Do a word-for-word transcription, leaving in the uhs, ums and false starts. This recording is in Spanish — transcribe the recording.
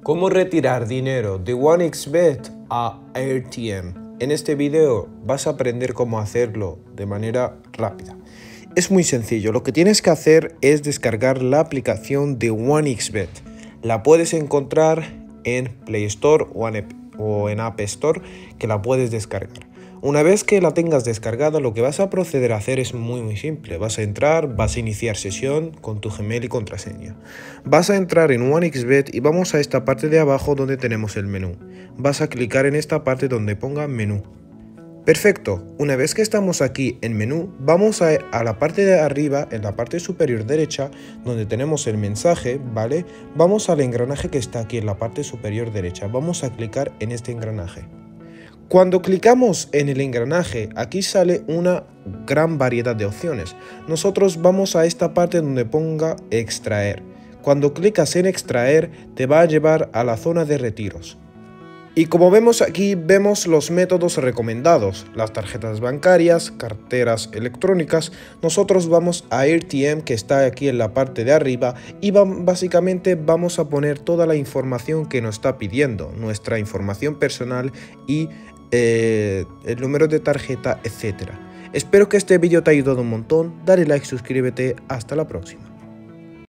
¿Cómo retirar dinero de OneXBet a AirTM? En este video vas a aprender cómo hacerlo de manera rápida. Es muy sencillo, lo que tienes que hacer es descargar la aplicación de OneXBet. La puedes encontrar en Play Store o en App Store, que la puedes descargar. Una vez que la tengas descargada, lo que vas a proceder a hacer es muy muy simple. Vas a entrar, vas a iniciar sesión con tu Gmail y contraseña. Vas a entrar en OneXBet y vamos a esta parte de abajo donde tenemos el menú. Vas a clicar en esta parte donde ponga menú. Perfecto, una vez que estamos aquí en menú, vamos a, a la parte de arriba, en la parte superior derecha, donde tenemos el mensaje, ¿vale? Vamos al engranaje que está aquí en la parte superior derecha. Vamos a clicar en este engranaje. Cuando clicamos en el engranaje, aquí sale una gran variedad de opciones. Nosotros vamos a esta parte donde ponga extraer. Cuando clicas en extraer, te va a llevar a la zona de retiros. Y como vemos aquí, vemos los métodos recomendados, las tarjetas bancarias, carteras electrónicas. Nosotros vamos a AirTM, que está aquí en la parte de arriba, y básicamente vamos a poner toda la información que nos está pidiendo, nuestra información personal y eh, el número de tarjeta, etcétera. Espero que este vídeo te haya ayudado un montón, dale like, suscríbete, hasta la próxima.